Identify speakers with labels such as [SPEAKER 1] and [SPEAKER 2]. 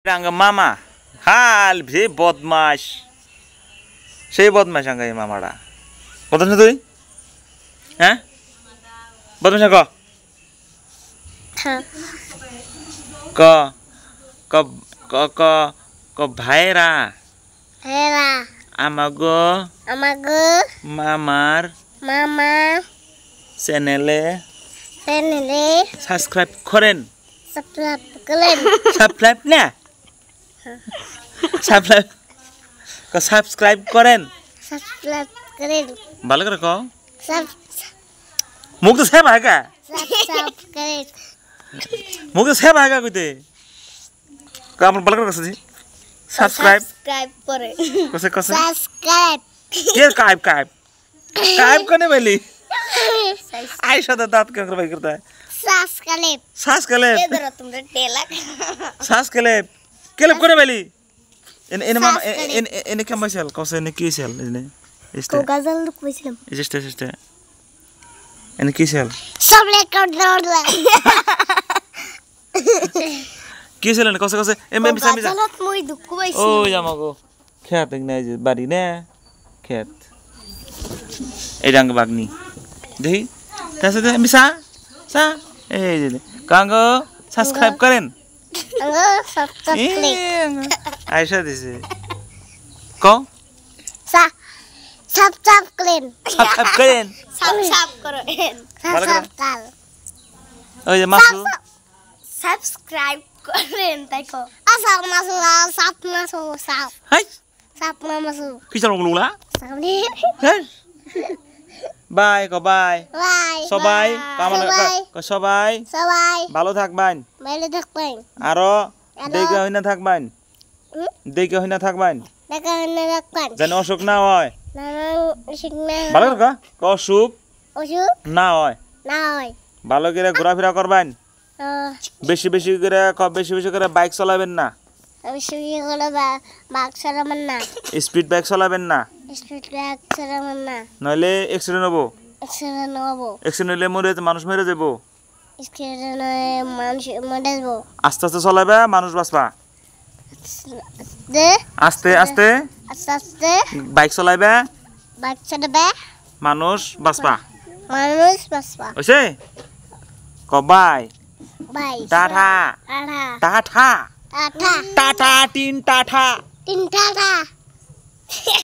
[SPEAKER 1] আঙ্গা মামা হাল ভে বদমাস সেই বদমাস আঙ্গা এই মামাটা বদমাস তুই হ্যাঁ বদমাস ক ক ক ক ক ক ভাইরা
[SPEAKER 2] হেরা
[SPEAKER 1] আমাগো মামার চ্যানেলে সাবস্ক্রাইব করেন সাবস্ক্রাইব না সাবস্ক্রাইব করেন ভালো করে কও মুখ তো সেব আগা মুখ তো সেব আগা কইতে কামর ভালো করে কইছি সাবস্ক্রাইব
[SPEAKER 2] করে
[SPEAKER 1] কসে কসে
[SPEAKER 2] সাবস্ক্রাইব
[SPEAKER 1] কে কাইব কাইব कायब करने वाली आयशा दा दांत क्या करवाई करता है सांस कलेब
[SPEAKER 2] इधर तुमने टेला
[SPEAKER 1] सांस कलेब करने वाली इन मामा इन क्या मसल कौन से इन की सेल इन
[SPEAKER 2] को गजल लुक मसल
[SPEAKER 1] इस्ते इन की सेल
[SPEAKER 2] सब लेकर दौड़ ले
[SPEAKER 1] की सेल कौन से एम बिसा
[SPEAKER 2] गजल मुई दुख वैसे
[SPEAKER 1] ओ जामगो खेत नहीं बाड़ी ने खेत एडांग बागनी देखी तैसे तो मिसा सा ए कांगो सब्सक्राइब करें
[SPEAKER 2] सब्सक्राइब
[SPEAKER 1] आयशा दिसे को
[SPEAKER 2] सब्सक्राइब करें
[SPEAKER 1] सब्सक्राइब
[SPEAKER 2] करें
[SPEAKER 1] ओ ये मासू
[SPEAKER 2] सब्सक्राइब करें ताको असम मासू साप मासू साप
[SPEAKER 1] हाय
[SPEAKER 2] साप मासू
[SPEAKER 1] किचन गुलुला
[SPEAKER 2] सामने
[SPEAKER 1] বাই ক বাই
[SPEAKER 2] বাই
[SPEAKER 1] সবাই কামনা ক সবাই
[SPEAKER 2] সবাই
[SPEAKER 1] ভালো থাকবেন
[SPEAKER 2] ভালো থাকবেন
[SPEAKER 1] আর দেখে হইনা থাকবেন দেখে হইনা থাকবেন
[SPEAKER 2] দেখা হইনা থাকবেন
[SPEAKER 1] যেন অসুখ না হয়
[SPEAKER 2] অসুখ না
[SPEAKER 1] ভালো করে ক অসুখ না হয় ভালো করে ঘোরাফেরা করবেন বেশি বেশি করে বাইক চালাবেন না
[SPEAKER 2] বেশি করে বাইক চালাবেন না
[SPEAKER 1] স্পিড বাইক চালাবেন না
[SPEAKER 2] স্পিড বাইক চালাবেন না
[SPEAKER 1] নইলে অ্যাক্সিডেন্ট হবো অ্যাক্সিডেন্ট হলে মানুষ মরে যাব
[SPEAKER 2] অ্যাক্সিডেন্ট হলে মানুষ মরে যাব
[SPEAKER 1] আস্তে আস্তে চালাবে মানুষ বাঁচবা আস্তে আস্তে বাইক চালাবে মানুষ বাঁচবা হইছে ক বাই টাটা টাটা টাটা তিন টাটা